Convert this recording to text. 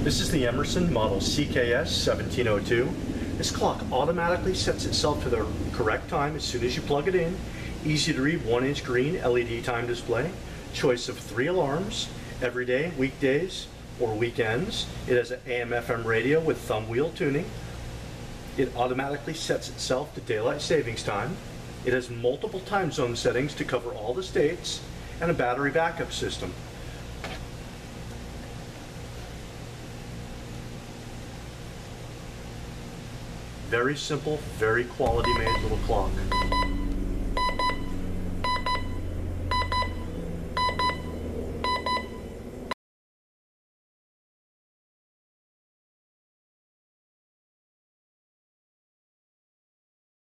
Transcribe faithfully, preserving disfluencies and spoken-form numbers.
This is the Emerson model C K S seventeen oh two. This clock automatically sets itself to the correct time as soon as you plug it in. Easy to read one inch green L E D time display. Choice of three alarms, every day, weekdays, or weekends. It has an A M F M radio with thumb wheel tuning. It automatically sets itself to daylight savings time. It has multiple time zone settings to cover all the states and a battery backup system. Very simple, very quality made little clock.